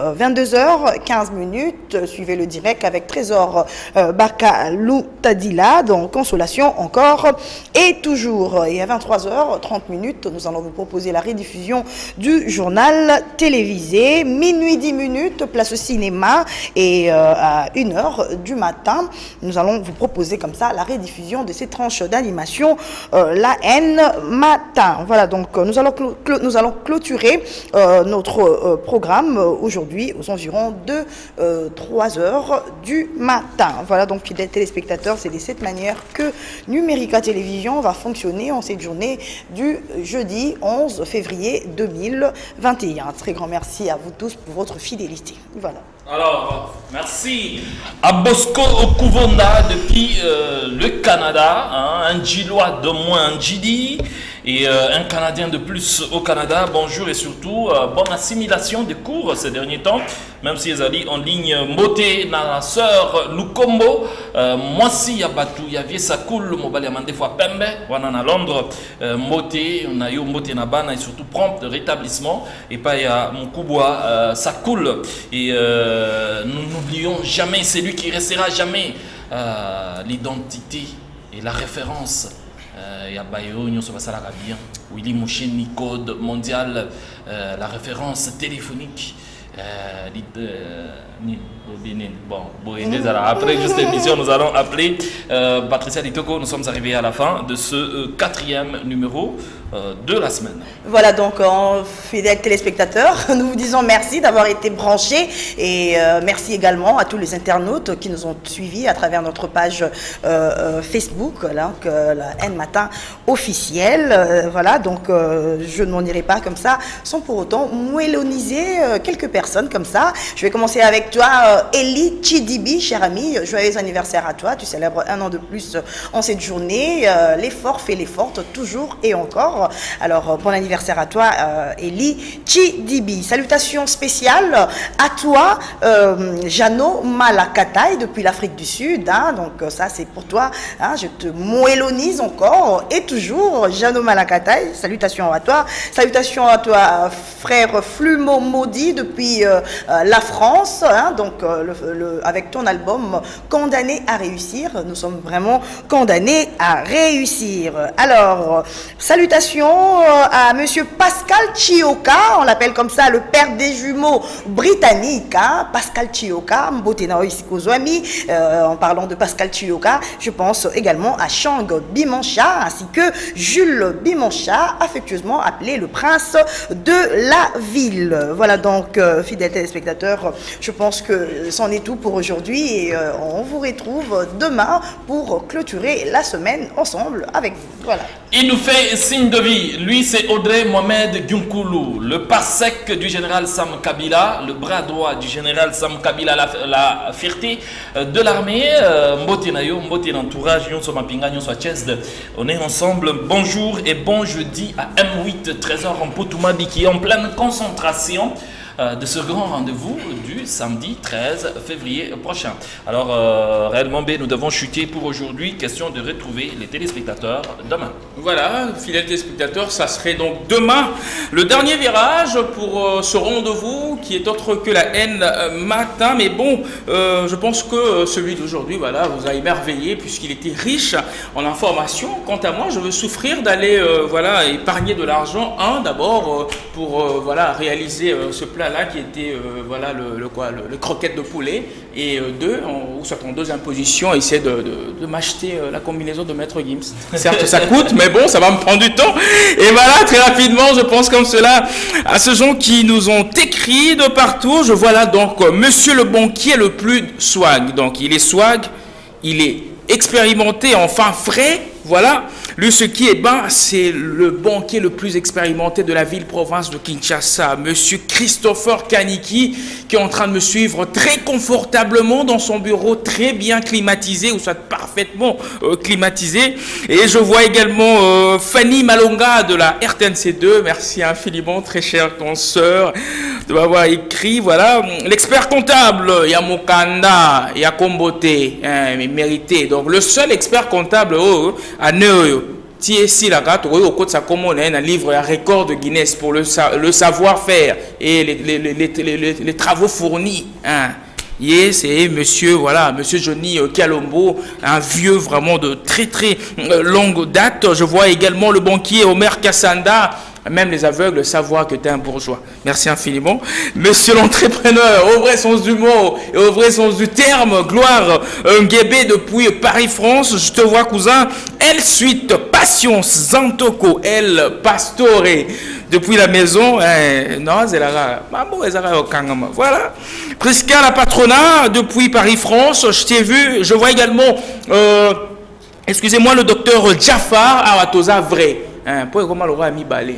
22h15 suivez le direct avec Trésor Baka Lotadila dans Consolation encore et toujours. Et à 23h30 nous allons vous proposer la rediffusion du journal télévisé. Minuit 10 place au cinéma et à 1h du matin nous allons vous proposer comme ça la rediffusion de ces tranches d'animation la haine matin. Voilà donc nous allons clôturer notre programme aujourd'hui aux environs de 3h du matin. Voilà donc fidèles téléspectateurs, c'est de cette manière que Numérica Télévision va fonctionner en cette journée du jeudi 11 février 2021. Un très grand merci à vous tous pour votre fidélité. Voilà. Alors, merci à Bosco Okuvonda depuis le Canada, hein, un Gillois de moins, un Gidi, et un Canadien de plus au Canada. Bonjour et surtout, bonne assimilation des cours ces derniers temps, même si ils allaient en ligne Moté, na sœur Lukombo, moi si Yabatu, Yavie Sakoul, Mobali Amande fois Pembe, Wanan à Londres, Moté, on a eu Moté Nabana et surtout prompt rétablissement, et pas il y a mon Kubwa Sakoul, et nous n'oublions jamais, c'est lui qui restera jamais l'identité Et la référence, il y a Bayo, nous sommes à bien. Willy Moucheni, code mondial, la référence téléphonique. Bon, après juste l'émission, nous allons appeler Patricia Ditoko. Nous sommes arrivés à la fin de ce 4e numéro de la semaine. Voilà donc, fidèles téléspectateurs, nous vous disons merci d'avoir été branchés et merci également à tous les internautes qui nous ont suivis à travers notre page Facebook, là, la N Matin officielle. Voilà, donc je ne m'en irai pas comme ça sans pour autant moelloniser quelques personnes comme ça. Je vais commencer avec toi, Eli Chidibi, cher ami. Joyeux anniversaire à toi. Tu célèbres 1 an de plus en cette journée. L'effort fait l'effort, toujours et encore. Alors, bon anniversaire à toi, Eli Chidibi. Salutations spéciales à toi, Jano Malakatai, depuis l'Afrique du Sud. Hein, donc, ça, c'est pour toi. Hein, je te moellonise encore et toujours, Jano Malakatai. Salutations à toi. Salutations à toi, frère Flumo Maudit, depuis la France. Hein, donc, avec ton album Condamné à réussir, nous sommes vraiment condamnés à réussir. Alors, salutations à monsieur Pascal Chioka, on l'appelle comme ça, le père des jumeaux britanniques. Hein, Pascal Chioka, Mbotena Isikozwami. En parlant de Pascal Chioka, je pense également à Chang Bimancha ainsi que Jules Bimancha, affectueusement appelé le prince de la ville. Voilà donc, fidèles téléspectateurs, je pense que c'en est tout pour aujourd'hui et on vous retrouve demain pour clôturer la semaine ensemble avec vous. Voilà. Il nous fait signe de vie. Lui, c'est Audrey Mohamed Gyunkoulou, le parsec du général Sam Kabila, le bras droit du général Sam Kabila, la fierté de l'armée. Mbotinayo, Mbotin entourage, on est ensemble. Bonjour et bon jeudi à M8 Trésor en Poutoumadi qui est en pleine concentration de ce grand rendez-vous du samedi 13 février prochain. Alors, réellement, nous devons chuter pour aujourd'hui. Question de retrouver les téléspectateurs demain. Voilà, fidèles téléspectateurs, ça serait donc demain le dernier virage pour ce rendez-vous qui est autre que la N Matin. Mais bon, je pense que celui d'aujourd'hui, voilà, vous a émerveillé puisqu'il était riche en informations. Quant à moi, je veux souffrir d'aller voilà, épargner de l'argent. D'abord pour voilà, réaliser ce plat-là qui était voilà, le croquette de poulet. Et en deuxième position, essayer de m'acheter la combinaison de Maître Gims. Certes, ça coûte, mais bon, ça va me prendre du temps. Et voilà, très rapidement, je pense comme cela à ceux gens qui nous ont écrit de partout. Je vois là donc monsieur le banquier le plus swag. Donc, il est swag, il est expérimenté, enfin frais. Voilà, lui ce qui est bas, c'est le banquier le plus expérimenté de la ville-province de Kinshasa, monsieur Christopher Kaniki, qui est en train de me suivre très confortablement dans son bureau, très bien climatisé, ou soit parfaitement climatisé. Et je vois également Fanny Malonga de la RTNC2, merci infiniment, très chère consoeur, de m'avoir écrit, voilà. L'expert comptable, Yamokanda, Yakombote, mérité. Donc le seul expert comptable, à Neo, TSC la carte, au côté ça comme on a un livre à record de Guinness pour le savoir-faire et les travaux fournis. Hein. Yes, et monsieur, voilà, monsieur Johnny Kalombo, un vieux vraiment de très très longue date. Je vois également le banquier Omer Kassanda. Même les aveugles savent que tu es un bourgeois. Merci infiniment. Monsieur l'entrepreneur, au vrai sens du mot et au vrai sens du terme, gloire Nguébé depuis Paris-France. Je te vois, cousin. Elle suite, patience, Zantoko, elle pastore. Depuis la maison, non, c'est la voilà. Prisca la patronat, depuis Paris-France. Je t'ai vu. Je vois également, excusez-moi, le docteur Jafar Awatoza vrai. Pour comment le roi a mis balai.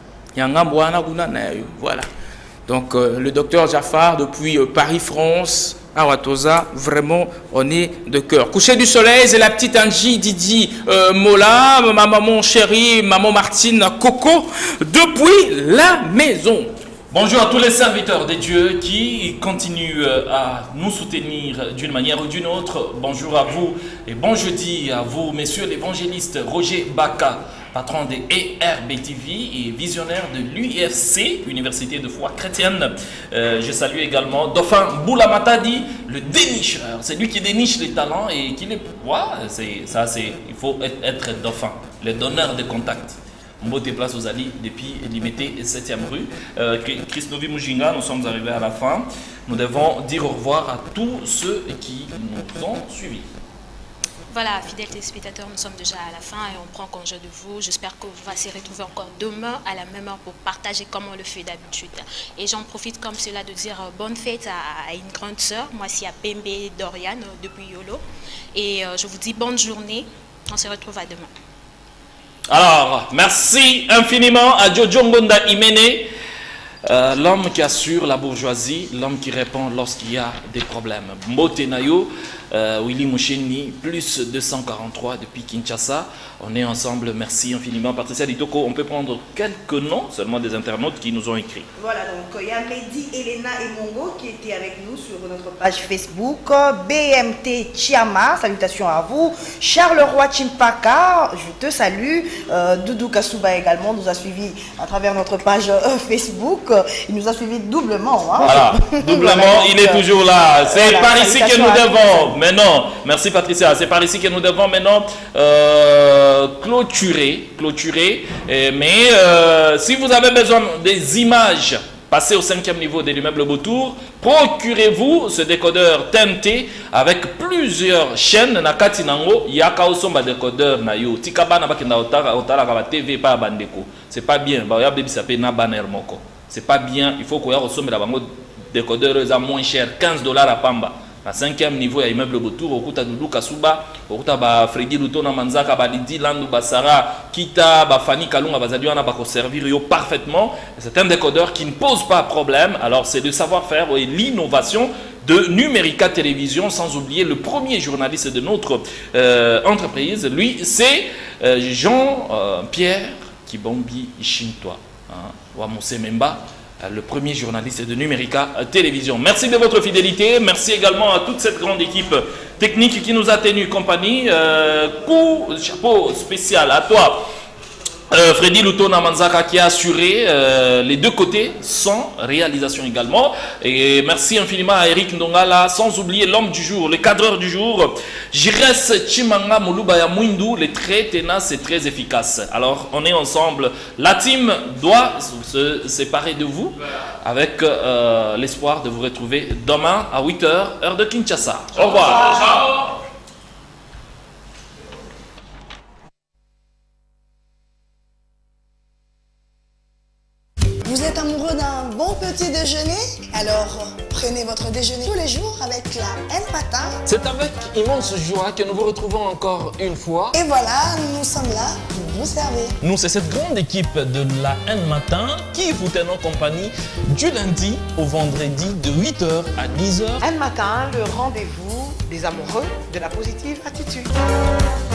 Voilà. Donc, le docteur Jafar, depuis Paris-France, Awatoza, vraiment, on est de cœur. Coucher du soleil, c'est la petite Angie Didi Mola, ma maman chérie, maman Martine Coco, depuis la maison. Bonjour à tous les serviteurs de Dieu qui continuent à nous soutenir d'une manière ou d'une autre. Bonjour à vous et bon jeudi à vous, messieurs l'évangéliste Roger Baka, patron de ERBTV et visionnaire de l'UIFC, Université de foi chrétienne. Je salue également Dauphin Boulamatadi, le dénicheur. C'est lui qui déniche les talents et qui les... Ouais, il faut être dauphin, le donneur de contacts. Mbote place aux Ali depuis Limité 7e rue. Christovi Mujinga, nous sommes arrivés à la fin. Nous devons dire au revoir à tous ceux qui nous ont suivis. Voilà, fidèles téléspectateurs, nous sommes déjà à la fin et on prend congé de vous. J'espère qu'on va se retrouver encore demain à la même heure pour partager comme on le fait d'habitude. Et j'en profite comme cela de dire bonne fête à une grande sœur. Moi, c'est à Pembe Dorian depuis Yolo. Et je vous dis bonne journée. On se retrouve à demain. Alors, merci infiniment à Jojo Ngonda Imene, l'homme qui assure la bourgeoisie, l'homme qui répond lorsqu'il y a des problèmes. Mbote Nayo, Willy Moucheni, plus 243 depuis Kinshasa. On est ensemble, merci infiniment. Patricia Litoko, on peut prendre quelques noms seulement des internautes qui nous ont écrit. Voilà, donc il y a Mehdi, Elena et Mongo qui étaient avec nous sur notre page Facebook. BMT Chiama, salutations à vous. Charles Roy Chimpaka, je te salue. Doudou Kasuba également nous a suivis à travers notre page Facebook. Il nous a suivis doublement. Hein. Voilà, doublement, voilà, il est toujours là. C'est voilà, par ici que nous devons, maintenant, merci Patricia, c'est par ici que nous devons maintenant clôturer. Mais si vous avez besoin des images, passez au 5e niveau de l'immeuble Beautour, procurez-vous ce décodeur TNT avec plusieurs chaînes. Nakati nango, yaka osomba décodeur na yo. Tikaba na bakenda otala ka TV pa bandeko. C'est pas bien. Ba ya bebi sapé na banner moko. C'est pas bien, il faut qu'on y ressemble à bango décodeur à moins cher, $15 à Pamba. À 5e niveau, il y a immeuble Beautour, au Kuta Doudou Kasuba, au Kuta Freddy Lutona Manzaka, Lidi Landou Basara, Kita, Fanny Kalunga, Bazadiana, Bako servir parfaitement. C'est un décodeur qui ne pose pas problème. Alors, c'est le savoir-faire et l'innovation de Numérica Télévision, sans oublier le premier journaliste de notre entreprise. Lui, c'est Jean-Pierre Kibombi Ishintwa. Wamose Memba, le premier journaliste de Numérica Télévision. Merci de votre fidélité. Merci également à toute cette grande équipe technique qui nous a tenu compagnie. Chapeau spécial à toi, Freddy Lutona Manzaka, qui a assuré les deux côtés sans réalisation également. Et merci infiniment à Eric Ndongala, sans oublier l'homme du jour, le cadreur du jour, Jires Chimanga Moulubaya Mwindu, le très ténace et très efficace. Alors on est ensemble. La team doit se séparer de vous avec l'espoir de vous retrouver demain à 8h, heure de Kinshasa. Au revoir. Ciao. Vous êtes amoureux d'un bon petit déjeuner? Alors prenez votre déjeuner tous les jours avec la N Matin. C'est avec immense joie que nous vous retrouvons encore une fois. Et voilà, nous sommes là pour vous servir. Nous, c'est cette grande équipe de la N Matin qui vous tenons compagnie du lundi au vendredi de 8h à 10h. N Matin, le rendez-vous des amoureux de la positive attitude.